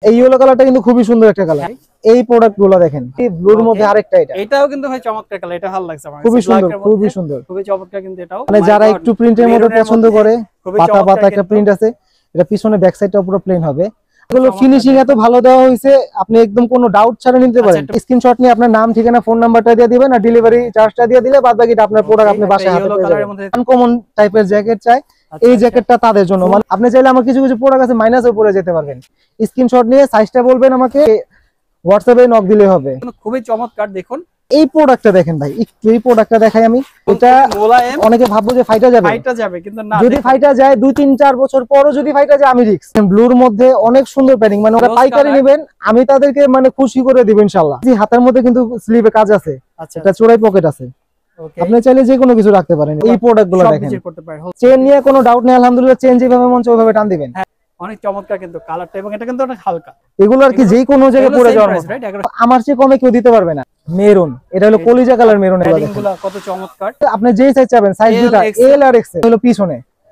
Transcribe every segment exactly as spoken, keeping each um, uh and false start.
এই ইয়েলো কালারটা কিন্তু খুবই সুন্দর একটা কালার। এই প্রোডাক্টগুলো দেখেন, এই ব্লুর মধ্যে আরেকটা এটা। এটাও কিন্তু ভাই চমৎকার কালার, এটা ভালো লাগছে আমার। খুবই সুন্দর, খুবই সুন্দর, খুবই চমৎকার কিন্তু এটাও। মানে যারা একটু প্রিন্টের মধ্যে পছন্দ করে, পাতা পাতা একটা প্রিন্ট আছে, এটা পিছনে ব্যাক সাইডটা পুরো প্লেন হবে। এগুলো ফিনিশিং এত ভালো দেওয়া হয়েছে, আপনি একদম কোনো ডাউট ছাড়া নিতে পারেন। স্ক্রিনশট নিয়ে আপনার নাম, ঠিকানা, ফোন নাম্বারটা দিয়ে দিবেন আর ডেলিভারি চার্জটা দিয়ে দিলে বাদ বাকিটা আপনার প্রোডাক্ট আপনি বাসায় হাতে পেয়ে যাবেন। আনকমন টাইপের জ্যাকেট চাই, এই জ্যাকেটটা তাদের জন্য। মানে আপনি চাইলে আমার কিছু কিছু প্রোডাক্ট আছে মাইনাসও পরে যেতে পারবেন। স্ক্রিনশট নিয়ে সাইজটা বলবেন আমাকে, হোয়াটসঅ্যাপে নক দিলে হবে। খুবই চমৎকার। দেখুন এই প্রোডাক্টটা দেখেন ভাই, একটু এই প্রোডাক্টটা দেখাই আমি। এটা অনেকে ভাববো যে ফাইটা যাবে, ফাইটা যাবে কিন্তু না। যদি ফাইটা যায় দুই তিন চার বছর পরও যদি ফাইটা যায় আমি রিস্ক। ব্লুর মধ্যে অনেক সুন্দর প্যাডিং, মানে ওরা পাইকারি নেবেন, আমি তাদেরকে মানে খুশি করে দিব ইনশাআল্লাহ। এই হাতের মধ্যে কিন্তু স্লিভে কাজ আছে, এটা চোরাই পকেট আছে, আপনি চাইলে যে কোনো কিছু রাখতে পারেন। এই প্রোডাক্টগুলো দেখেন, চেন নিয়ে কোনো ডাউট নেই আলহামদুলিল্লাহ। চেন যেভাবে মন চায় ওইভাবে টান দিবেন। অনেক চমৎকার কিন্তু কালারটা, এবং এটা কিন্তু অনেক হালকা। এগুলো আর কি যে কোনো জায়গায় পরে যাওয়ার মতো, আমার চেয়ে কমে কেউ দিতে পারবে না। মেরুন, এটা হলো কলিজা কালার মেরুন। এগুলো কত চমৎকার, আপনি যেই সাইজ চাবেন, সাইজ দুটো এল আর এক্স হলো পিছনে।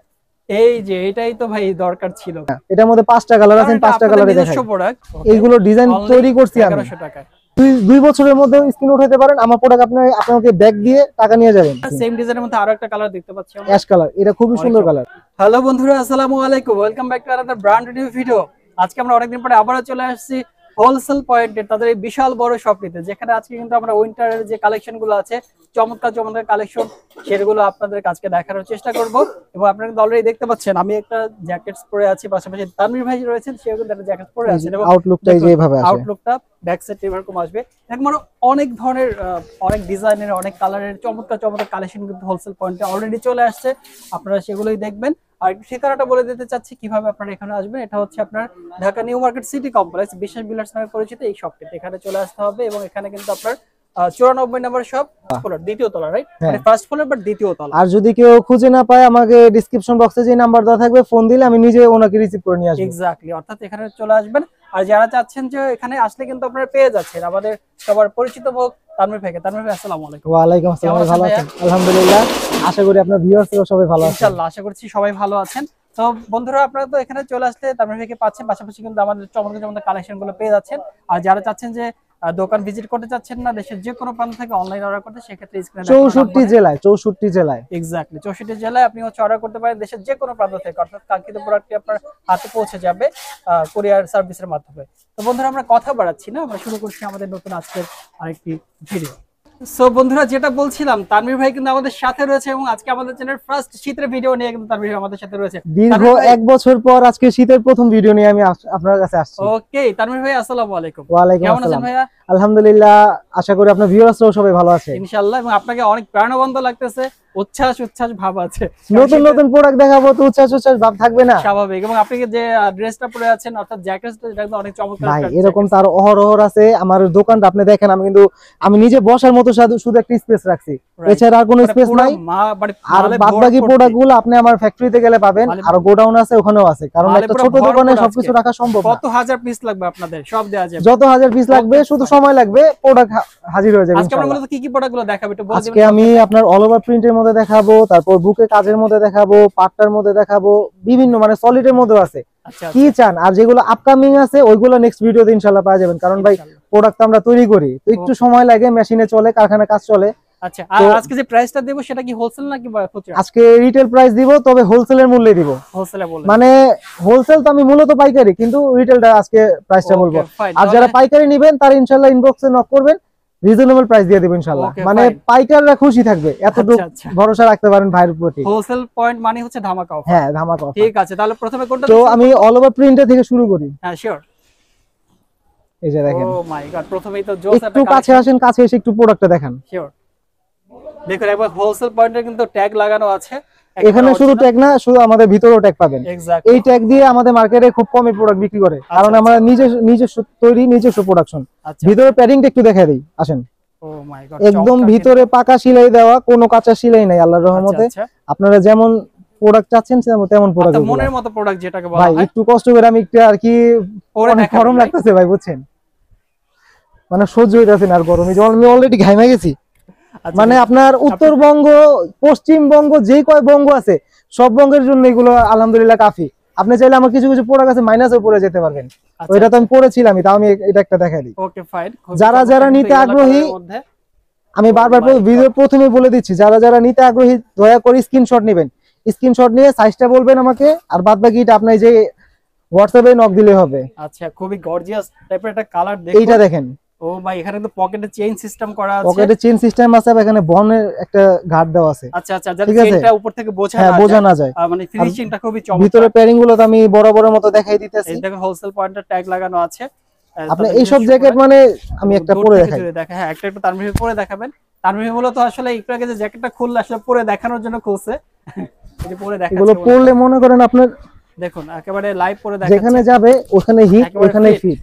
এই যে এটাই তো ভাই দরকার ছিল। এটার মধ্যে পাঁচটা কালার আছে, পাঁচটা কালারে দেখাই। এইগুলো ডিজাইন তৈরি করছি আমি। এগারোশো টাকায় দুই বছরের মধ্যে স্ক্রিন উঠাতে পারেন আমার প্রোডাক্ট, আপনি আপনাকে ব্যাগ দিয়ে টাকা নিয়ে যাবেন। সেম ডিজাইনের মধ্যে আরো একটা কালার দেখতে পাচ্ছি আমরা, অ্যাশ কালার। এটা খুবই সুন্দর কালার। হ্যালো বন্ধুরা, আসসালামু আলাইকুম, welcome back to another brand new video. আজকে আমরা অনেকদিন পরে আবারো চলে আসছি হোলসেল পয়েন্টে, তাদের এই বিশাল বড় শপটিতে, যেখানে আজকে কিন্তু আমরা উইন্টারের যে কালেকশন গুলো আছে, চমৎকার চমৎকার কালেকশন, সেগুলো আপনাদের কাছে দেখানোর চেষ্টা করব। এবং আপনারা কিন্তু অলরেডি দেখতে পাচ্ছেন আমি একটা জ্যাকেটস পরে আছি, পাশাপাশি তানভীর ভাই রয়েছেন, সেও কিন্তু একটা জ্যাকেট পরে আছেন। এবং আউটলুকটা এইভাবে আসে, আউটলুকটা ব্যাক সাইড এরকম আসবে। একবার অনেক ধরনের অনেক ডিজাইনের অনেক কালারের চমৎকার চমৎকার কালেকশন কিন্তু হোলসেল পয়েন্টে অলরেডি চলে আসছে, আপনারা সেগুলোই দেখবেন। আর ঠিকানাটা বলে দিতে চাচ্ছি কিভাবে আপনারা এখানে আসবেন। এটা হচ্ছে আপনার Dhaka new market city complex, Biswas builders নামে পরিচিত এই শপটিতে এখানে চলে আসতে হবে। এবং এখানে কিন্তু আপনার চুরানব্বই নম্বর শপ, দ্বিতীয় তলা, রাইট? মানে ফার্স্ট ফ্লোর বাট দ্বিতীয় তলা। আর যদি কেউ খুঁজে না পায়, আমাকে ডেসক্রিপশন বক্সে যে নাম্বার দেওয়া থাকবে, ফোন দিলে আমি নিজে ওনাকে রিসিভ করে নিয়ে আসব। এক্স্যাক্টলি, অর্থাৎ এখানে চলে আসবেন। আর যারা চাচ্ছেন যে এখানে আসলে কিন্তু আপনারা পেয়ে যাচ্ছেন আমাদের সবার পরিচিত মুখ তানভীর ভাইকে। তানভীর ভাই আসসালামু আলাইকুম। ওয়া আলাইকুম আসসালাম, ভালো আছেন? আলহামদুলিল্লাহ, আশা করি আপনার ভিউয়ার্সরা সবাই ভালো আছেন। ইনশাআল্লাহ আশা করছি সবাই ভালো আছেন। তো বন্ধুরা, আপনারা তো এখানে চলে আসলে তানভীর ভাইকে পাচ্ছেন, পাশাপাশি কিন্তু আমাদের চমৎকার চমৎকার কালেকশন গুলো পেয়ে যাচ্ছেন। আর যারা চাচ্ছেন যে দোকান ভিজিট করতে চাচ্ছেন না, দেশের যে কোনো প্রান্ত থেকে অনলাইন অর্ডার করতে, সেক্ষেত্রে স্ক্রিনে চৌষট্টি জেলায় চৌষট্টি জেলায় এক্স্যাক্টলি চৌষট্টি জেলায় আপনি হচ্ছে অর্ডার করতে পারেন দেশের যে কোনো প্রান্ত থেকে, অর্থাৎ কাঙ্ক্ষিত প্রোডাক্টটি আপনার হাতে পৌঁছে যাবে কুরিয়ার সার্ভিসের মাধ্যমে। তো বন্ধুরা, আমরা কথা বাড়াচ্ছি না, আমরা শুরু করছি আমাদের নতুন আজকের আরেকটি ভিডিও। সো বন্ধুরা, যেটা বলছিলাম, তানভীর ভাই কিন্তু আমাদের সাথে রয়েছে এবং আজকে আমাদের চ্যানেলের ফার্স্ট শীতের ভিডিও নিয়ে কিন্তু তানভীর ভাই আমাদের সাথে রয়েছে। দীর্ঘ এক বছর পর আজকে শীতের প্রথম ভিডিও নিয়ে আমি আপনার কাছে আসছি। ওকে, তানভীর ভাই আসসালামু আলাইকুম। ওয়া আলাইকুম আসসালাম ভাইয়া। আলহামদুলিল্লাহ, আশা করি আপনার ভিউয়ার্সরাও সবাই ভালো আছে ইনশাআল্লাহ। এবং আপনাকে অনেক প্রাণবন্ত লাগতেছে, উচ্ছ্বাস উচ্ছ্বাস ভাব আছে। নতুন নতুন প্রোডাক্ট দেখাবো তো উচ্ছ্বাস উচ্ছ্বাস ভাব থাকবে না? স্বাভাবিক। এবং আপনি যে ড্রেসটা পরে আছেন, অর্থাৎ জ্যাকেটটা, এটা কিন্তু অনেক চমৎকার। ভাই এরকম তার অহরহ আছে। আমার দোকানটা আপনি দেখেন, আমি কিন্তু আমি নিজে বসার মতো শুধু একটা স্পেস রাখছি, এছাড়া আর কোনো স্পেস নাই। আর বাদবাকি প্রোডাক্টগুলো আপনি আমার ফ্যাক্টরিতে গেলে পাবেন, আর গোডাউন আছে, ওখানেও আছে, কারণ একটা ছোট দোকানে সবকিছু রাখা সম্ভব না। কত হাজার পিস লাগবে আপনাদের? সব দেয়া যাবে, যত হাজার পিস লাগবে, শুধু সময় লাগবে, প্রোডাক্ট হাজির হয়ে যাবে। আজকে আমরা মূলত কি কি প্রোডাক্টগুলো দেখাবো একটু বলে দিবেন? আজকে আমি আপনার অল ওভার প্রিন্টের মধ্যে দেখাবো, তারপর বুকে কাজের মধ্যে দেখাবো, পাটটার মধ্যে দেখাবো, বিভিন্ন মানে সলিডের মধ্যেও আছে। কি চান? আর যেগুলো আপকামিং আছে ওইগুলো নেক্সট ভিডিওতে ইনশাআল্লাহ পাওয়া যাবেন, কারণ ভাই প্রোডাক্ট আমরা তৈরি করি তো একটু সময় লাগে, মেশিনে চলে, কারখানায় কাজ চলে। আচ্ছা, আর আজকে যে প্রাইসটা দেব সেটা কি হোলসেল নাকি খুচরা? আজকে রিটেল প্রাইস দিব, তবে হোলসেলের মূল্যে দিব। হোলসেলে বলেন, মানে হোলসেল তো আমি মূলত পাইকারি, কিন্তু রিটেলটা আজকে প্রাইসটা বলবো। আর যারা পাইকারি নেবেন তারা ইনশাআল্লাহ ইনবক্সে নক করবেন, রিজনেবল প্রাইস দিয়ে দেব ইনশাআল্লাহ। মানে পাইকাররা খুশি থাকবে, এতটুকু ভরসা রাখতে পারেন ভাইয়ের প্রতি। হোলসেল পয়েন্ট মানে হচ্ছে ধামাকা অফার। হ্যাঁ, ধামাকা অফার। ঠিক আছে, তাহলে প্রথমে কোনটা? তো আমি অল ওভার প্রিন্টে থেকে শুরু করি। হ্যাঁ শিওর। এই যে দেখেন, ও মাই গড, প্রথমেই তো জোস একটা। একটু কাছে আসেন, কাছে এসে একটু প্রোডাক্টটা দেখান। শিওর। দেখুন একবার হোলসেল পয়েন্টে কিন্তু ট্যাগ লাগানো আছে। এখানে শুধু ট্যাগ না, শুধু আমাদের ভিতরেও ট্যাগ পাবেন। এই ট্যাগ দিয়ে আমাদের মার্কেটে খুব কমই প্রোডাক্ট বিক্রি করে, কারণ আমরা নিজে নিজস্ব তৈরি, নিজস্ব প্রোডাকশন। ভিতরে প্যাডিংটা একটু দেখাই দেই, আসেন। ও মাই গড, একদম ভিতরে পাকা সেলাই দেওয়া, কোনো কাঁচা সেলাই নাই আল্লাহর রহমতে। আপনারা যেমন প্রোডাক্ট চাচ্ছেন তেমন প্রোডাক্ট, মনের মতো প্রোডাক্ট যেটাকে বলা হয়। ভাই একটু কষ্ট করে আমি একটু আর কি অনেক গরম লাগতেছে ভাই, বুঝছেন, মানে সহ্য হইতাছে না আর গরম, আমি অলরেডি ঘাইমা গেছি। মানে আপনার উত্তরবঙ্গ, পশ্চিমবঙ্গ, যে কয় বঙ্গ আছে সব বঙ্গের জন্য এগুলো আলহামদুলিল্লাহ কাফি। আপনি চাইলে আমার কিছু কিছু প্রোডাক্ট আছে মাইনাসও পরে যেতে পারবেন। ওইটা তো আমি পরেছিলামই, তাও আমি এটা একটা দেখাই দিই। Okay fine. যারা যারা নিতে আগ্রহী, আমি বারবার ভিডিও প্রথমে বলে দিচ্ছি, যারা যারা নিতে আগ্রহী দয়া করে স্ক্রিনশট নেবেন। স্ক্রিনশট নিয়ে সাইজটা বলবেন আমাকে, আর বাদ বাকিটা আপনার যে হোয়াটসঅ্যাপে নক দিলে হবে। আচ্ছা, খুবই গর্জিয়াস টাইপের একটা কালার দেখুন। এইটা দেখেন। ও ভাই, এখানে তো পকেটে চেইন সিস্টেম করা আছে। পকেটে চেইন সিস্টেম আছে, আর এখানে বনের একটা গার্ড দেওয়া আছে। আচ্ছা আচ্ছা, যাতে চেইনটা উপর থেকে বোঝা না যায়। হ্যাঁ, বোঝা না যায়। মানে ফিনিশিংটা খুবই চমৎকার। ভিতরে প্যাডিং গুলো তো আমি বড় বড় মতো দেখাই দিতেছি। এই দেখুন হোলসেল পয়েন্টের ট্যাগ লাগানো আছে। আপনি এই সব জ্যাকেট মানে আমি একটা পরে দেখাই। হ্যাঁ, একটা একটু তানভীর পরে দেখাবেন। তানভীর মূলত আসলে একটু আগে যে জ্যাকেটটা খুললে আসলে পরে দেখানোর জন্য খুলছে। এই যে পরে দেখাচ্ছে, এগুলো পরলে মনে করেন আপনার দেখুন একেবারে লাইভ পরে দেখাচ্ছে, যেখানে যাবে ওখানে হিট, ওখানে ফিট।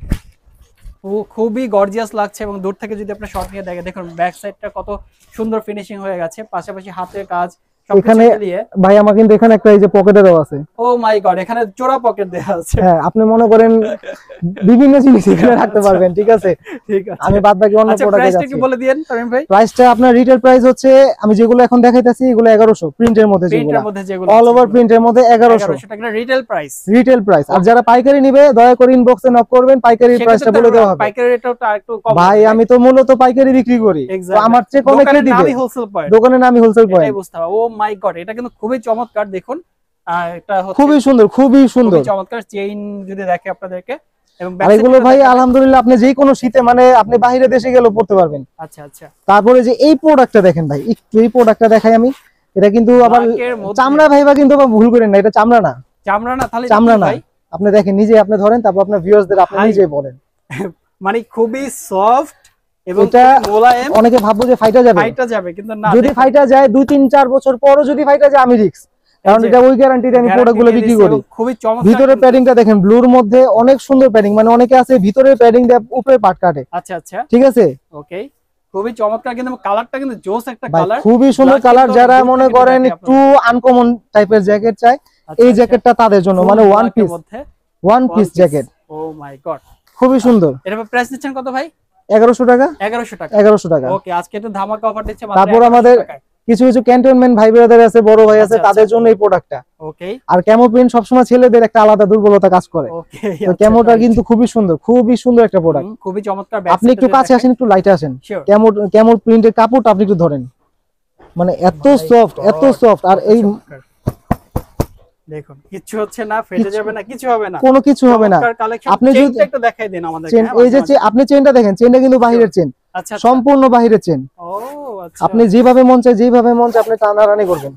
ও খুবই গর্জিয়াস লাগছে। এবং দূর থেকে যদি আপনি শর্ট নিয়ে দেখেন, দেখুন ব্যাক সাইডটা কত সুন্দর ফিনিশিং হয়ে গেছে, পাশাপাশি হাতের কাজ এখানে ভাই আমার কিন্তু এখানে একটা এই যে পকেটে দেওয়া আছে। ও মাই গড, এখানে জোড়া পকেট দেওয়া আছে। হ্যাঁ, আপনি মনে করেন বিভিন্ন জিনিস এখানে রাখতে পারবেন। ঠিক আছে, ঠিক আছে। আমি বাদ বাকি অন্য প্রোডাক্টে যাচ্ছি। প্রাইসটা কি বলে দেন তামিম ভাই? প্রাইসটা আপনার রিটেল প্রাইস হচ্ছে, আমি যেগুলো এখন দেখাইতাছি এগুলো এগারোশো, প্রিন্টের মধ্যে যেগুলো, অল ওভার প্রিন্টের মধ্যে এগারোশো টাকা রিটেল প্রাইস। Retail price. আর যারা পাইকারি নিবে দয়া করে ইনবক্সে নক করবেন, পাইকারি প্রাইসটা বলে দেওয়া হবে। পাইকারি রেটটা একটু কম ভাই, আমি তো মূলত পাইকারি বিক্রি করি, তো আমার চেয়ে কমে কে দিবে? দোকানের নামই হোলসেল পয়েন্ট। দোকানের নামই হোলসেল পয়েন্ট। এটাই বুঝতে হবে। ও মাই গড, এটা কিন্তু খুবই চমৎকার। দেখুন এটা হচ্ছে খুবই সুন্দর, খুবই সুন্দর, খুবই চমৎকার। চেইন যদি দেখে আপনাদেরকে, এবং এগুলো ভাই আলহামদুলিল্লাহ আপনি যে কোনো শীতে মানে আপনি বাইরে দেশে গেলেও পড়তে পারবেন। আচ্ছা আচ্ছা। তারপরে যে এই প্রোডাক্টটা দেখেন ভাই, একটু এই প্রোডাক্টটা দেখাই আমি। এটা কিন্তু আবার চামড়া ভাইবা, কিন্তু ভুল করেন না, এটা চামড়া না। চামড়া না? তাহলে চামড়া না। আপনি দেখেন নিজে, আপনি ধরেন, তারপর আপনার ভিউয়ারদের আপনি নিজেই বলেন। মানে খুবই সফট এবং এটা মোলায়েম। অনেকে ভাববো যে ফাইটা যাবে, ফাইটা যাবে, কিন্তু না। যদি ফাইটা যায় দুই তিন চার বছর পরও যদি ফাইটা যায় আমি রিস্ক, কারণ এটা ওই গ্যারান্টিতে আমি প্রোডাক্টগুলো বিক্রি করি। খুবই চমৎকার। ভিতরে প্যাডিংটা দেখেন, ব্লুর মধ্যে অনেক সুন্দর প্যাডিং। মানে অনেকে আছে ভিতরে প্যাডিং দিয়ে উপরে পাট কাটে। আচ্ছা আচ্ছা, ঠিক আছে, ওকে। খুবই চমৎকার, কিন্তু কালারটা কিন্তু জোস একটা কালার, খুবই সুন্দর কালার। যারা মনে করেন একটু আনকমন টাইপের জ্যাকেট চাই, এই জ্যাকেটটা তাদের জন্য। মানে one piece, one piece jacket. Oh my god, খুবই সুন্দর। এটা প্রাইস দিচ্ছেন কত ভাই? এগারোশো টাকা। এগারোশো টাকা, এগারোশো টাকা। ওকে, আজকে একটু ধামাকা অফার দিচ্ছে মাত্র। তারপর আমাদের কিছু কিছু ক্যান্টনমেন্ট ভাই ব্রাদার আছে, বড় ভাই আছে, তাদের জন্য এই প্রোডাক্টটা। ওকে। আর ক্যামো প্রিন্ট সবসময় ছেলেদের একটা আলাদা দুর্বলতা কাজ করে। ওকে, তো ক্যামোটা কিন্তু খুবই সুন্দর, খুবই সুন্দর একটা প্রোডাক্ট, খুবই চমৎকার। আপনি একটু কাছে আসেন, একটু লাইটে আসেন। ক্যামো ক্যামো প্রিন্টের কাপড়টা আপনি একটু ধরেন, মানে এত সফট, এত সফট। আর এই দেখুন কিছু হচ্ছে না, ফেটে যাবে না, কিছু হবে না, কোনো কিছু হবে না। আপনি যদি একটু দেখাই দেন আমাদেরকে। এই যে আপনি চেইনটা দেখেন, চেইনটা কিন্তু বাহিরের চেইন, আচ্ছা, সম্পূর্ণ বাহিরের চেইন। ও আচ্ছা, আপনি যেভাবে মন চায়, যেভাবে মন চায় আপনি টানাটানি করবেন,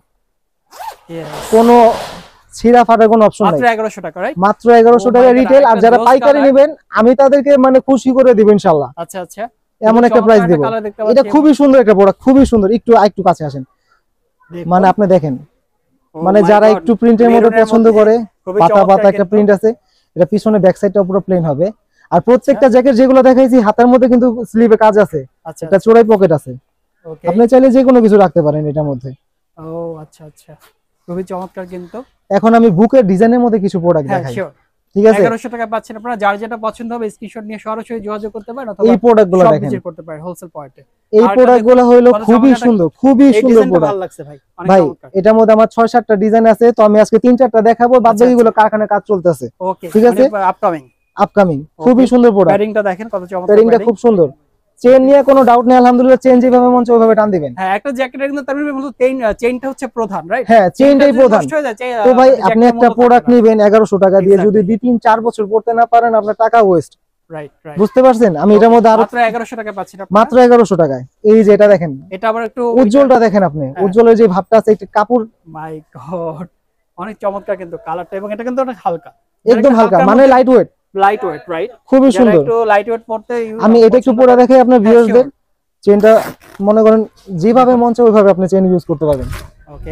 কোনো ছিঁড়া ফাটার কোনো অপশন নাই। মাত্র এগারোশো টাকা, রাইট? মাত্র এগারোশো টাকা রিটেল। আর যারা পাইকারি নেবেন আমি তাদেরকে মানে খুশি করে দিব ইনশাআল্লাহ। আচ্ছা আচ্ছা, এমন একটা প্রাইস দেব। এটা খুবই সুন্দর একটা প্রোডাক্ট, খুবই সুন্দর। একটু একটু কাছে আসেন, মানে আপনি দেখেন, মানে যারা একটু প্রিন্টের মধ্যে পছন্দ করে, পাতা পাতা একটা প্রিন্ট আছে, এটা পিছনে ব্যাক সাইডটা পুরো প্লেন হবে। আর প্রত্যেকটা জ্যাকেট যেগুলো দেখাইছি হাতের মধ্যে কিন্তু স্লিভে কাজ আছে, একটা চোড়াই পকেট আছে। আপনি চাইলে যে কোনো কিছু রাখতে পারেন এটার মধ্যে। ও আচ্ছা আচ্ছা, খুবই চমৎকার। কিন্তু এখন আমি বুকের ডিজাইনের মধ্যে কিছু প্রোডাক্ট দেখাই। ঠিক আছে, এগারোশো টাকা পাচ্ছেন আপনারা। যার যেটা পছন্দ হবে স্ক্রিনশট নিয়ে সরাসরি যোগাযোগ করতে পারেন, অথবা এই প্রোডাক্টগুলো দেখেন, ভিজিট করতে পারেন হোলসেল পয়েন্টে। এই প্রোডাক্টগুলো হলো খুবই সুন্দর, খুবই সুন্দর প্রোডাক্ট। ভালো লাগছে ভাই, ভাই এটার মধ্যে আমার ছয় সাতটা ডিজাইন আছে, তো আমি আজকে তিন চারটা দেখাবো, বাদ বাকিগুলো কারখানায় কাজ চলতেছে। ওকে, ঠিক আছে, আপকামিং আপকামিং খুবই সুন্দর প্রোডাক্ট। প্যাডিংটা দেখেন কত চমৎকার, প্যাডিংটা খুব সুন্দর। চেইন নিয়ে কোনো ডাউট নেই, আলহামদুলিল্লাহ চেইন যেভাবে মন চায় ওইভাবে টান দিবেন। হ্যাঁ, একটা জ্যাকেটের কিন্তু তার মানে মূলত চেইন, চেইনটা হচ্ছে প্রধান, রাইট? হ্যাঁ, চেইনটাই প্রধান। তো ভাই আপনি একটা প্রোডাক্ট নেবেন এগারোশো টাকা দিয়ে, যদি দুই তিন চার বছর পড়তে না পারেন আপনার টাকা ওয়েস্ট। রাইট রাইট, বুঝতে পারছেন? আমি এটার মধ্যে আরো মাত্র এগারোশো টাকা পাচ্ছেন আপনারা, মাত্র এগারোশো টাকায়। এই যে এটা দেখেন, এটা আবার একটু উজ্জ্বলটা দেখেন আপনি, উজ্জ্বলের যে ভাবটা আছে, একটা কাপড়, মাই গড অনেক চমৎকার কিন্তু কালারটা, এবং এটা কিন্তু অনেক হালকা, একদম হালকা, মানে light weight, light weight, right? খুবই সুন্দর। একটু লাইট ওয়েট পড়তে আমি এটা একটু পরে দেখাই আপনার ভিউয়ারদের। চেইনটা মনে করেন যেভাবে মন চায় ওইভাবে আপনি চেইন ইউজ করতে পারবেন। ওকে,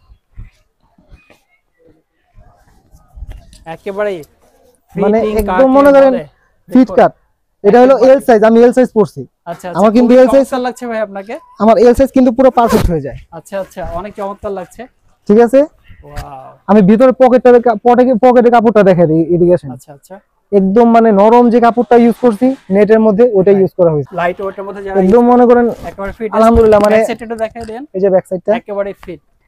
একেবারে মানে একদম মনে করেন ফিট কাট। এটা হলো এল সাইজ, আমি এল সাইজ পরছি। আচ্ছা, আমার কিন্তু এল সাইজ লাগছে ভাই আপনাকে। আমার এল সাইজ কিন্তু পুরো পারফেক্ট হয়ে যায়। আচ্ছা আচ্ছা, অনেক চমৎকার লাগছে। ঠিক আছে, ওয়াও। আমি ভিতরে পকেটটা পকেটে পকেটে কাপড়টা দেখাই দিই, এদিকে আসেন। আচ্ছা আচ্ছা, একদম মানে নরম যে কাপড়টা ইউজ করছি নেটের মধ্যে, ওটা ইউজ করা হয়েছে। লাইট ওয়েটের মধ্যে যারা একদম মনে করেন একেবারে ফিট। আলহামদুলিল্লাহ, মানে ব্যাক সাইডটা দেখাই দেন। এই যে ব্যাক সাইডটা একেবারে ফিট।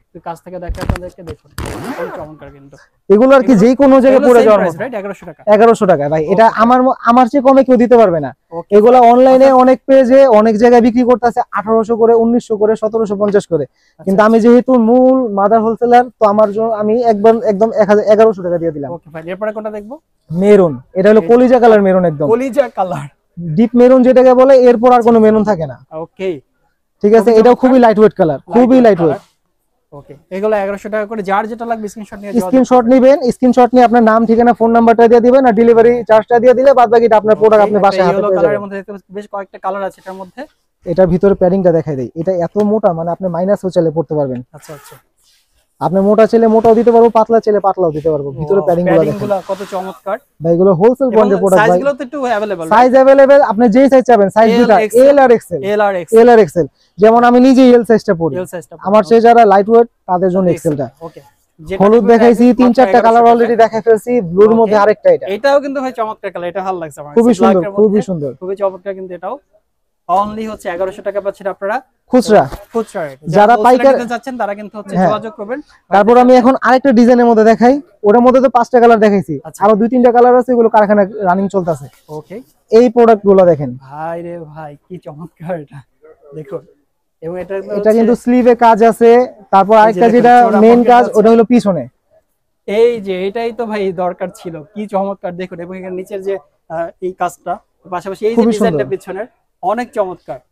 কাছ থেকে দেখে আপনাদেরকে দেখুন খুবই চমৎকার কিন্তু এগুলো আর কি যে কোনো জায়গায় পরে যাওয়ার মতো রাইট এগারোশো টাকা এগারোশো টাকা ভাই এটা আমার আমার চেয়ে কমে কেউ দিতে পারবে না এগুলো অনলাইনে অনেক পেজে অনেক জায়গায় বিক্রি করতেছে আঠারোশো করে উনিশশো করে সতেরোশো পঞ্চাশ করে কিন্তু আমি যেহেতু মূল মাদার হোলসেলার তো আমার জন্য আমি একবার একদম এগারোশো টাকা দিয়ে দিলাম ওকে ভাই এরপরে কোনটা দেখবো মেরুন এটা হলো কলিজা কালার মেরুন একদম কলিজা কালার ডিপ মেরুন যেটাকে বলে এরপর আর কোনো মেরুন থাকে না ওকে ঠিক আছে এটাও খুবই লাইট ওয়েট কালার খুবই লাইট ওয়েট ওকে এগুলো এগারোশো টাকা করে যার যেটা লাগবে স্ক্রিনশট নিয়ে স্ক্রিনশট নেবেন স্ক্রিনশট নিয়ে আপনার নাম ঠিকানা ফোন নাম্বারটা দিয়ে দিবেন আর ডেলিভারি চার্জটা দিয়ে দিলে বাদ বাকিটা আপনার প্রোডাক্ট আপনি বাসায় হাতে পেয়ে যাবেন কালারের মধ্যে বেশ কয়েকটা কালার আছে এটার মধ্যে এটার ভিতরে প্যাডিংটা দেখাই দেই এটা এত মোটা মানে আপনি মাইনাসও চাইলে পড়তে পারবেন আচ্ছা আচ্ছা আপনি মোটা চাইলে মোটাও দিতে পারবো পাতলা চাইলে পাতলাও দিতে পারবো ভিতরে প্যাডিং গুলো দেখেন কত চমৎকার ভাই এগুলো হোলসেল কোয়ান্টিটি প্রোডাক্ট ভাই সাইজগুলো তো একটু अवेलेबल সাইজ अवेलेबल আপনি যেই সাইজ চাবেন সাইজ দুটো এল আর এক্সেল এল আর এক্সেল এল আর এক্সেল যেমন আমি নিজে এল সাইজটা পরি এল সাইজটা আমার চেয়ে যারা লাইট ওয়েট তাদের জন্য এক্সেলটা ওকে হলুদ দেখাইছি তিন চারটা কালার অলরেডি দেখাই ফেলছি ব্লুর মধ্যে আরেকটা এটা এটাও কিন্তু ভাই চমৎকার কালার এটা ভালো লাগছে আমার খুবই সুন্দর খুবই সুন্দর খুবই চমৎকার কিন্তু এটাও অনলি হচ্ছে এগারোশো টাকা পাচ্ছেন আপনারা খুচরা খুচরা যারা পাইকারি নিতে যাচ্ছেন তারা কিন্তু হচ্ছে যোগাযোগ করবেন তারপর আমি এখন আরেকটা ডিজাইনের মধ্যে দেখাই ওটার মধ্যে তো পাঁচটা কালার দেখাইছি আরো দুই তিনটা কালার আছে এগুলো কারখানা রানিং চলতেছে ওকে এই প্রোডাক্টগুলো দেখেন ভাই রে ভাই কি চমৎকার এটা দেখুন এবং এটা এটা কিন্তু স্লিভে কাজ আছে তারপর আরেকটা যেটা মেইন কাজ ওটা হলো পিছনে এই যে এটাই তো ভাই দরকার ছিল কি চমৎকার দেখুন এবং এখানে নিচের যে এই কাজটা পাশাপাশি এই যে ডিজাইনটা পিছনের অনেক চমৎকার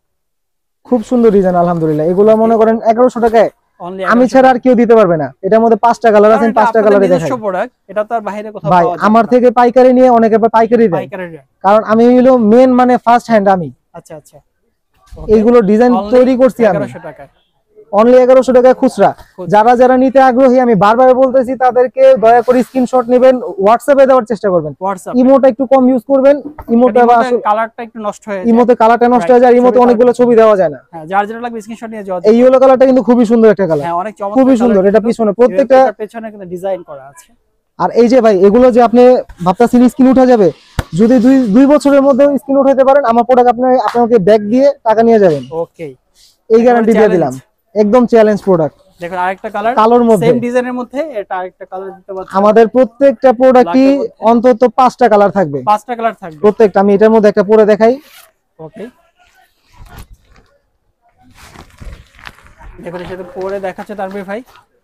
খুব সুন্দর ডিজাইন আলহামদুলিল্লাহ এগুলো মনে করেন এগারোশো টাকায় আমি ছাড়া আর কেউ দিতে পারবে না এটার মধ্যে পাঁচটা কালার আছে পাঁচটা কালারে দেখাই এটা তো আর বাইরে কোথাও ভাই আমার থেকে পাইকারি নিয়ে অনেকে পাইকারি দেয় কারণ আমি হলো মেন মানে ফার্স্ট হ্যান্ড আমি আচ্ছা আচ্ছা এইগুলো ডিজাইন তৈরি করছি আমি এগারোশো টাকায় অনলি এগারোশো টাকায় খুচরা যারা যারা নিতে আগ্রহী আমি বারবার বলতেছি তাদেরকে দয়া করে স্ক্রিনশট নেবেন হোয়াটসঅ্যাপে দেওয়ার চেষ্টা করবেন ইমোটা একটু কম ইউজ করবেন ইমোটা কালারটা একটু নষ্ট হয়ে যায় ইমোতে কালারটা নষ্ট হয়ে যায় ইমোতে অনেকগুলো ছবি দেওয়া যায় না হ্যাঁ যার যেটা লাগবে স্ক্রিনশট নিয়ে যাও এই ইয়েলো কালারটা কিন্তু খুবই সুন্দর একটা কালার হ্যাঁ অনেক চমৎকার খুবই সুন্দর এটা পিছনে প্রত্যেকটা পেছনে কিন্তু ডিজাইন করা আছে আর এই যে ভাই এগুলো যে আপনি ভাবতাছেন স্ক্রিন উঠা যাবে যদি দুই দুই বছরের মধ্যে স্ক্রিন উঠাইতে পারেন আমার প্রোডাক্ট আপনি আপনাকে ব্যাগ দিয়ে টাকা নিয়ে যাবেন ওকে এই গ্যারান্টি দিয়ে দিলাম একদম চ্যালেঞ্জ প্রোডাক্ট দেখুন আরেকটা কালার কালোর মধ্যে সেম ডিজাইনের মধ্যে এটা আরেকটা কালার দিতে পারছি আমাদের প্রত্যেকটা প্রোডাক্টই অন্তত পাঁচটা কালার থাকবে পাঁচটা কালার থাকবে প্রত্যেকটা আমি এটার মধ্যে একটা পরে দেখাই ওকে দেখুন সেটা পরে দেখাচ্ছে তারপরে ভাই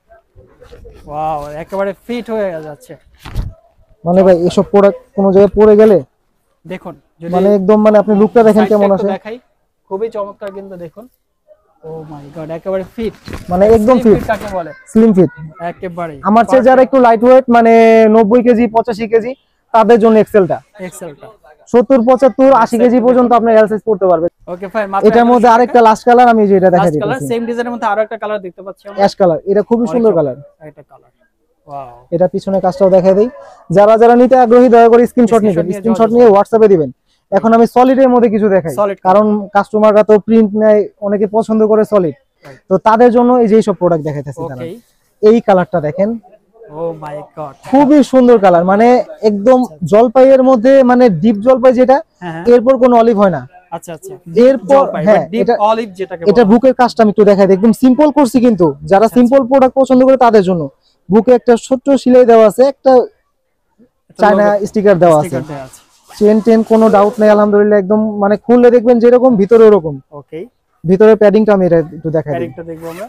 ওয়াও একেবারে ফিট হয়ে যাচ্ছে মানে ভাই এসব প্রোডাক্ট কোন জায়গায় পরে গেলে দেখুন মানে একদম মানে আপনি লুকটা দেখেন কেমন আছে দেখাই খুবই চমৎকার কিন্তু দেখুন ও মাই গড একেবারে ফিট মানে একদম ফিট কাকে বলে স্লিম ফিট একেবারে আমার চেয়ে যারা একটু লাইট ওয়েট মানে নব্বই কেজি পঁচাশি কেজি তাদের জন্য এক্সেলটা এক্সেলটা সত্তর পঁচাত্তর আশি কেজি পর্যন্ত আপনি এল সাইজ পড়তে পারবেন ওকে ফাইন মাত্র এটার মধ্যে আরেকটা লাস্ট কালার আমি যেটা দেখাই দিচ্ছি কালার সেম ডিজাইনের মধ্যে আরো একটা কালার দেখতে পাচ্ছি আমরা অ্যাশ কালার এটা খুবই সুন্দর কালার এটা কালার ওয়াও এটা পিছনে কাজটাও দেখাই দেই যারা যারা নিতে আগ্রহী দয়া করে স্ক্রিনশট নেবেন স্ক্রিনশট নিয়ে হোয়াটসঅ্যাপে দিবেন এখন আমি সলিডের মধ্যে কিছু দেখাই কারণ কাস্টমাররা তো প্রিন্ট নেয় অনেকে পছন্দ করে সলিড তো তাদের জন্য এই যে সব প্রোডাক্ট দেখাইতেছি তারা এই কালারটা দেখেন ও মাই গড খুবই সুন্দর কালার মানে একদম জলপাইয়ের মধ্যে মানে ডিপ জলপাই যেটা এরপর কোনো অলিভ হয় না আচ্ছা আচ্ছা এরপর হ্যাঁ ডিপ অলিভ যেটাকে এটা বুকের কাজটা আমি একটু দেখাই দিই একদম সিম্পল করছি কিন্তু যারা সিম্পল প্রোডাক্ট পছন্দ করে তাদের জন্য বুকে একটা ছোট্ট সেলাই দেওয়া আছে একটা চায়না স্টিকার দেওয়া আছে চেন টেন কোনো ডাউট নেই আলহামদুলিল্লাহ একদম মানে খুললে দেখবেন যেরকম ভিতরে ওরকম ওকে ভিতরে প্যাডিংটা আমি এটা একটু দেখাই দিই প্যাডিংটা দেখবো আমরা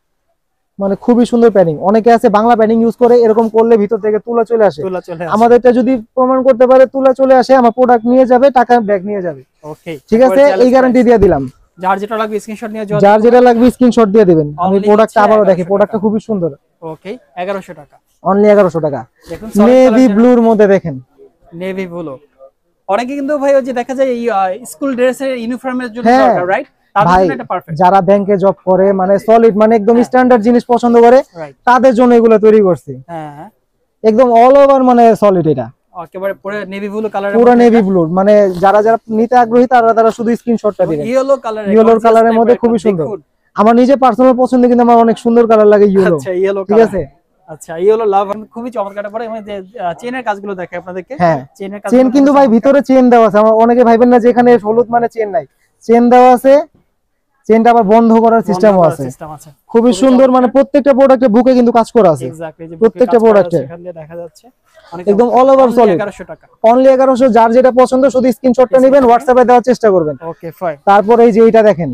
মানে খুবই সুন্দর প্যাডিং অনেকে আছে বাংলা প্যাডিং ইউজ করে এরকম করলে ভিতর থেকে তুলা চলে আসে তুলা চলে আসে আমাদেরটা যদি প্রমাণ করতে পারে তুলা চলে আসে আমার প্রোডাক্ট নিয়ে যাবে টাকা ব্যাগ নিয়ে যাবে ওকে ঠিক আছে এই গ্যারান্টি দিয়ে দিলাম যার যেটা লাগবে স্ক্রিনশট নিয়ে যাও যার যেটা লাগবে স্ক্রিনশট দিয়ে দিবেন আমি প্রোডাক্টটা আবারো দেখি প্রোডাক্টটা খুবই সুন্দর ওকে এগারোশো টাকা অনলি এগারোশো টাকা দেখুন নেভি ব্লুর মধ্যে দেখেন নেভি ব্লু অনেকে কিন্তু ভাই ওই যে দেখা যায় এই স্কুল ড্রেসের ইউনিফর্মের জন্য দরকার রাইট ভাই যারা ব্যাংকে জব করে মানে সলিড মানে একদম স্ট্যান্ডার্ড জিনিস পছন্দ করে তাদের জন্য এগুলো তৈরি করছি হ্যাঁ একদম অল ওভার মানে সলিড এটা একেবারে পুরো নেভি ব্লু কালারের পুরো নেভি ব্লু মানে যারা যারা নিতে আগ্রহী তারা তারা শুধু স্ক্রিনশটটা দিবেন ইয়েলো কালার ইয়েলো কালারের মধ্যে খুবই সুন্দর আমার নিজে পার্সোনাল পছন্দ কিন্তু আমার অনেক সুন্দর কালার লাগে ইয়েলো আচ্ছা ইয়েলো ঠিক আছে আচ্ছা ইয়েলো লাভ খুবই চমৎকার পড়ে এবং যে চেনের কাজগুলো দেখাই আপনাদেরকে চেনের কাজ চেন কিন্তু ভাই ভিতরে চেন দেওয়া আছে আমার অনেকে ভাইবেন না যে এখানে হলুদ মানে চেন নাই চেন দেওয়া আছে চেনটা আবার বন্ধ করার সিস্টেমও আছে, সিস্টেম আছে। খুবই সুন্দর, মানে প্রত্যেকটা প্রোডাক্টে বুকে কিন্তু কাজ করা আছে। এক্স্যাক্টলি, যে প্রত্যেকটা প্রোডাক্টে এখান দিয়ে দেখা যাচ্ছে একদম অল ওভার সলিড। এগারোশো টাকা অনলি এগারোশো। যার যেটা পছন্দ শুধু স্ক্রিনশটটা নেবেন, হোয়াটসঅ্যাপে দেওয়ার চেষ্টা করবেন। Okay fine. তারপর এই যে এটা দেখেন,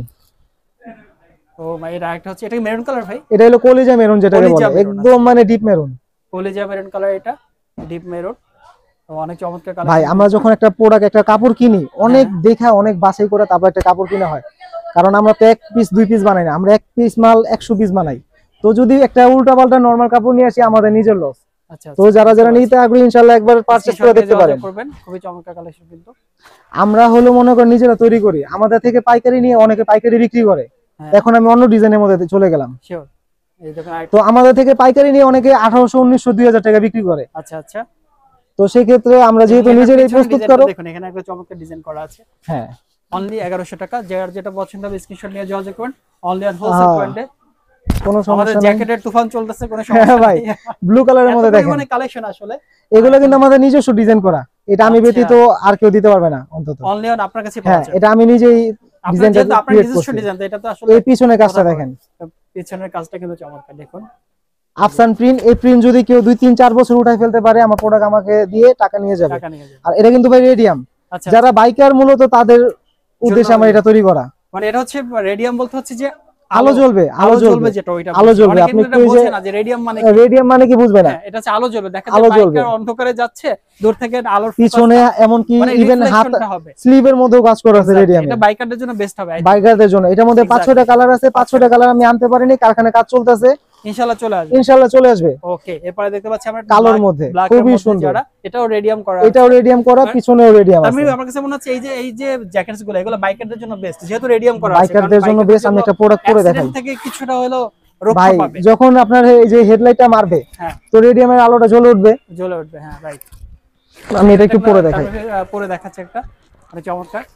ও ভাই এটা একটা হচ্ছে, এটা মেরুন কালার ভাই? এটা হলো কলিজা মেরুন, যেটাকে বলে একদম মানে ডিপ মেরুন। কলিজা মেরুন কালার, এটা ডিপ মেরুন। তো অনেক চমৎকার কালার। ভাই আমরা যখন একটা প্রোডাক্ট, একটা কাপড় কিনি, অনেক দেখা অনেক বাছাই করে তারপর একটা কাপড় কিনা হয়, কারণ আমরা তো এক পিস দুই পিস বানাই না, আমরা এক পিস মাল একশো পিস বানাই। তো যদি একটা উল্টা পাল্টা নরমাল কাপড় নিয়ে আসি, আমাদের নিজের লস। আচ্ছা, তো যারা যারা নিতে আগ্রহী ইনশাআল্লাহ একবার পারচেজ করে দেখতে পারেন। খুবই চমৎকার কালেকশন কিন্তু। আমরা হলো মনে করেন নিজেরা তৈরি করি, আমাদের থেকে পাইকারি নিয়ে অনেকে পাইকারি বিক্রি করে। এখন আমি অন্য ডিজাইনের মধ্যে চলে গেলাম। শিওর। এই দেখুন, তো আমাদের থেকে পাইকারি নিয়ে অনেকে আঠারোশো উনিশশো দুই হাজার টাকা বিক্রি করে। আচ্ছা আচ্ছা। তো সেই ক্ষেত্রে আমরা যেহেতু নিজেরাই প্রস্তুত করো, দেখুন এখানে একটা চমৎকার ডিজাইন করা আছে। হ্যাঁ, অনলি এগারোশো টাকা। যার যেটা পছন্দ হবে স্ক্রিনশট নিয়ে যোগাযোগ করুন। অনলি অন হোলসেল পয়েন্টে। কোনো সমস্যা নেই। জ্যাকেটের তুফান চলতেছে, কোনো সমস্যা ভাই নেই। ব্লু কালারের মধ্যে দেখেন, মানে কালেকশন আসলে এগুলো কিন্তু আমাদের নিজস্ব ডিজাইন করা। এটা আমি ব্যতীত আর কেউ দিতে পারবে না অন্তত। অনলি অন আপনার কাছে পাওয়া হ্যাঁ, যায়। এটা আমি নিজেই ডিজাইনটা ক্রিয়েট করছি। ডিজাইন এটা তো আসলে এই পিছনের কাজটা দেখেন, পিছনের কাজটা কিন্তু চমৎকার। দেখুন আফসান প্রিন্ট। এই প্রিন্ট যদি কেউ দুই তিন চার বছর উঠাই ফেলতে পারে, আমার প্রোডাক্ট আমাকে দিয়ে টাকা নিয়ে যাবে। আর এটা কিন্তু ভাই রেডিয়াম, যারা বাইকার মূলত তাদের উদ্দেশ্যে আমার এটা তৈরি করা। মানে এটা হচ্ছে রেডিয়াম বলতে হচ্ছে যে আলো জ্বলবে, আলো জ্বলবে, যেটা ওইটা আলো জ্বলবে। আপনি একটু বুঝছেন না যে রেডিয়াম মানে কি? রেডিয়াম মানে কি বুঝবে না? এটা হচ্ছে আলো জ্বলবে। দেখেন যে বাইকার অন্ধকারে যাচ্ছে, দূর থেকে আলোর পিছনে এমন কি ইভেন হাত স্লিভের মধ্যেও কাজ করা আছে রেডিয়াম। এটা বাইকারদের জন্য বেস্ট হবে, বাইকারদের জন্য। এটার মধ্যে পাঁচ ছয়টা কালার আছে, পাঁচ ছয়টা কালার আমি আনতে পারিনি, কারখানায় কাজ চলতেছে, ইনশাআল্লাহ চলে আসবে। ইনশাআল্লাহ চলে আসবে। ওকে, এরপরে দেখতে পাচ্ছি আমরা কালোর মধ্যে খুবই সুন্দর। এটাও রেডিয়াম করা, এটাও রেডিয়াম করা, পিছনেও রেডিয়াম আছে। আমি আমার কাছে মনে হচ্ছে এই যে এই যে জ্যাকেটস গুলো, এগুলো বাইকারদের জন্য বেস্ট, যেহেতু রেডিয়াম করা আছে। বাইকারদের জন্য বেস্ট। আমি একটা প্রোডাক্ট করে দেখাই থেকে কিছুটা হলো রক্ষা পাবে। যখন আপনার এই যে হেডলাইটটা মারবে, তো রেডিয়ামের আলোটা জ্বলে উঠবে, জ্বলে উঠবে। হ্যাঁ রাইট। আমি এটা একটু পরে দেখাই। পরে দেখাচ্ছি একটা, মানে চমৎকার।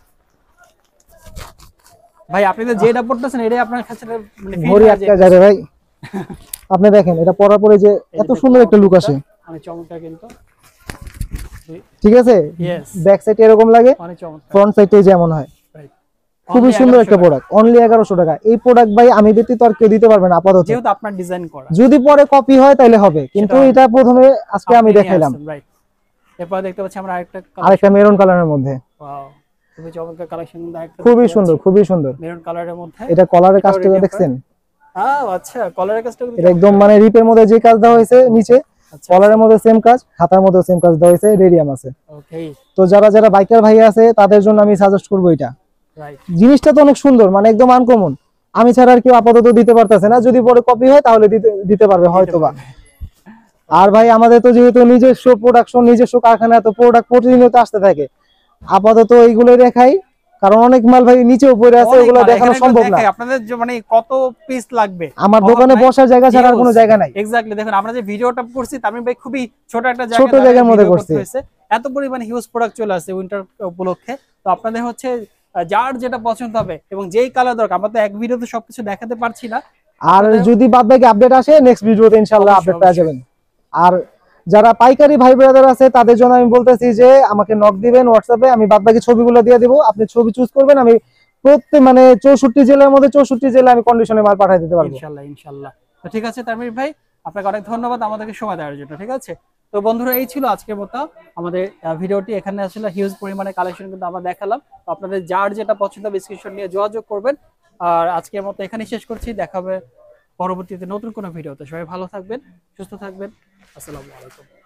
ভাই আপনি তো যেটা পড়তেছেন এটাই আপনার কাছে মানে ঘড়ি আটকা যায় রে ভাই। আপনি দেখেন এটা পরার পরে যে এত সুন্দর একটা লুক আসে, মানে চমৎকার কিন্তু। ঠিক আছে, ব্যাক সাইড এরকম লাগে, মানে চমৎকার, ফ্রন্ট সাইডে যেমন হয়। খুবই সুন্দর একটা প্রোডাক্ট। অনলি এগারোশো টাকা। এই প্রোডাক্ট ভাই আমি ব্যতীত আর কেউ দিতে পারবে না আপাতত, যেহেতু আপনার ডিজাইন করা। যদি পরে কপি হয় তাহলে হবে, কিন্তু এটা প্রথমে আজকে আমি দেখাইলাম। রাইট। এরপর দেখতে পাচ্ছি আমরা আরেকটা আরেকটা মেরুন কালারের মধ্যে। ওয়াও, খুবই চমৎকার কালেকশন। খুবই সুন্দর, খুবই সুন্দর মেরুন কালারের মধ্যে। এটা কলারের কাজটা দেখছেন? হ্যাঁ আচ্ছা, কলারের কাজটা এটা একদম মানে রিপের মধ্যে যে কাজ দেওয়া হয়েছে নিচে, কলারের মধ্যে সেম কাজ, হাতার মধ্যে সেম কাজ দেওয়া হয়েছে, রেডিয়াম আছে। ওকে। তো যারা যারা বাইকার ভাই আছে তাদের জন্য আমি সাজেস্ট করব এটা। রাইট। জিনিসটা তো অনেক সুন্দর, মানে একদম আনকমন। আমি ছাড়া আর কেউ আপাতত দিতে পারতেছে না, যদি পরে কপি হয় তাহলে দিতে দিতে পারবে হয়তোবা। আর ভাই আমাদের তো যেহেতু নিজস্ব প্রোডাকশন, নিজস্ব কারখানা, তো প্রোডাক্ট প্রতিনিয়ত আসতে থাকে। আপাতত এইগুলো দেখাই, কারণ অনেক মাল ভাই নিচে উপরে আছে, ওগুলো দেখানো সম্ভব না। আপনাদের মানে কত পিস লাগবে, আমার দোকানে বসার জায়গা ছাড়া আর কোনো জায়গা নাই। এক্স্যাক্টলি। দেখুন আমরা যে ভিডিওটা করছি তামিম ভাই খুবই ছোট একটা জায়গা, ছোট জায়গার মধ্যে করছি, এত পরিমাণে হিউজ প্রোডাক্ট চলে আসছে উইন্টার উপলক্ষে। তো আপনাদের হচ্ছে যার যেটা পছন্দ হবে এবং যেই কালার দরকার, আমরা তো এক ভিডিওতে সবকিছু দেখাতে পারছি না। আর যদি বাদ বাকি আপডেট আসে নেক্সট ভিডিওতে ইনশাআল্লাহ আপডেট পেয়ে যাবেন। আর যারা পাইকারি ভাই ব্রাদার আছে তাদের জন্য আমি বলতেছি যে আমাকে নক দিবেন হোয়াটসঅ্যাপে, আমি বাদ বাকি ছবিগুলো দিয়ে দিব, আপনি ছবি চুজ করবেন। আমি প্রত্যেক মানে চৌষট্টি জেলার মধ্যে চৌষট্টি জেলা আমি কন্ডিশনে মাল পাঠিয়ে দিতে পারবো ইনশাআল্লাহ। ইনশাআল্লাহ। তো ঠিক আছে তামিম ভাই, আপনাকে অনেক ধন্যবাদ আমাদেরকে সময় দেওয়ার জন্য। ঠিক আছে, তো বন্ধুরা এই ছিল আজকের মতো আমাদের ভিডিওটি। এখানে আসলে হিউজ পরিমাণে কালেকশন কিন্তু আমরা দেখালাম। তো আপনাদের যার যেটা পছন্দ স্ক্রিনশট নিয়ে যোগাযোগ করবেন। আর আজকের মতো এখানেই শেষ করছি, দেখা হবে পরবর্তীতে নতুন কোনো ভিডিওতে। সবাই ভালো থাকবেন, সুস্থ থাকবেন। আসসালামু আলাইকুম।